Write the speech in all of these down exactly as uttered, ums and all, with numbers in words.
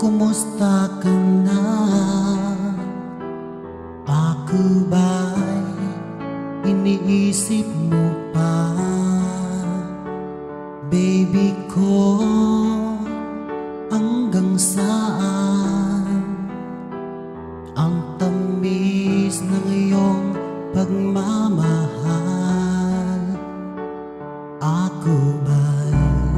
Kumusta ka na? Ako ba'y iniisip mo pa? Baby ko, hanggang saan ang tamis ng iyong pagmamahal? Ako ba'y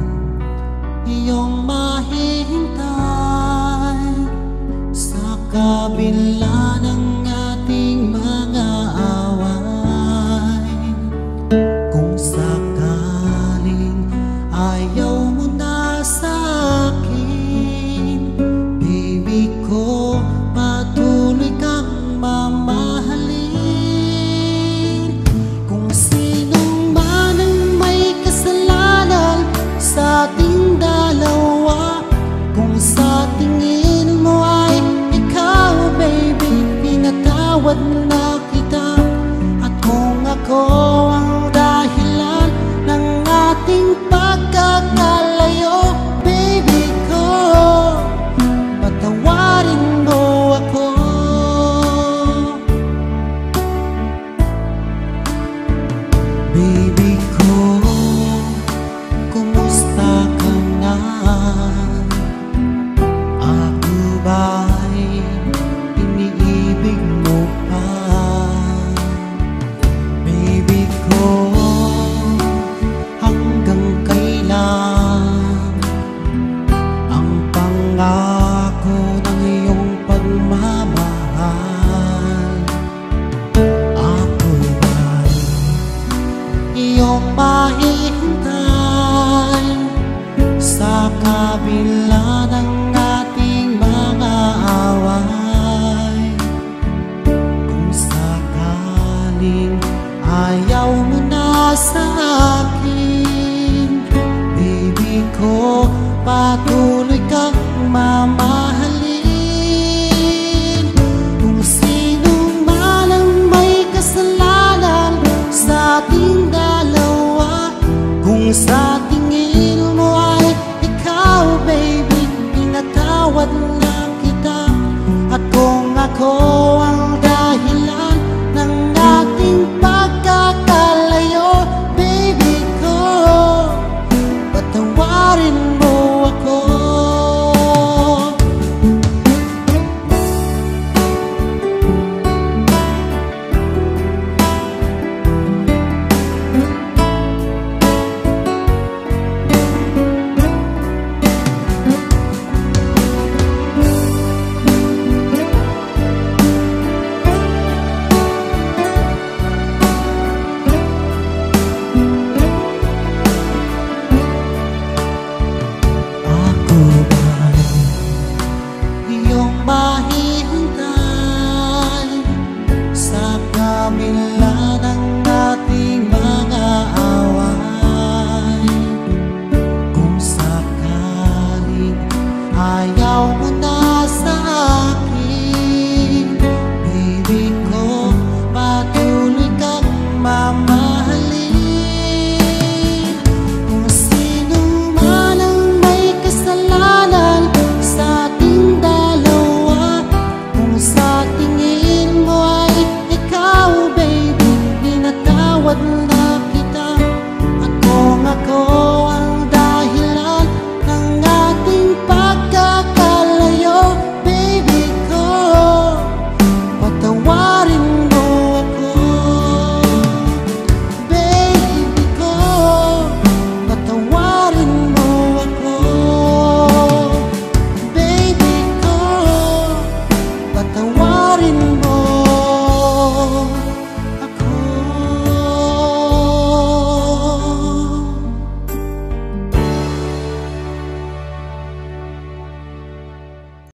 iyong mahihintay sa kabila ng ating mga away? Kung sakaling ayaw mo na sa akin, baby ko, patuloy kang mamahalin. Kung sinong man ang may kasalanan sa ating dalawa, kung sa tingin mo ay ikaw, baby, pinatawad na kita. At kung ako ang dahilan ng ating pagkakalayo, baby ko, patawarin mo ako. Baby ko, kumusta ka na? Ako ba'y iniibig mo pa? Baby ko, hanggang kailan ang pangako ng iyong pagmamahal? Ako ba'y iyong mahihintay sa kabila ng ating mga away? Kung sakaling ayaw mo na sa akin, baby ko, patuloy kang mamahalin. Kung sino man ang may kasalanan sa ating dalawa, kung sa tingin mo ay ikaw, baby, pinatawad na kita. At kung ako ang dahilan ng ating pagkakalayo, baby ko, patawarin mo ako. Ako ba'y iyong mahihintay sa kabila ng ating mga away? Kung sakaling ayaw mo na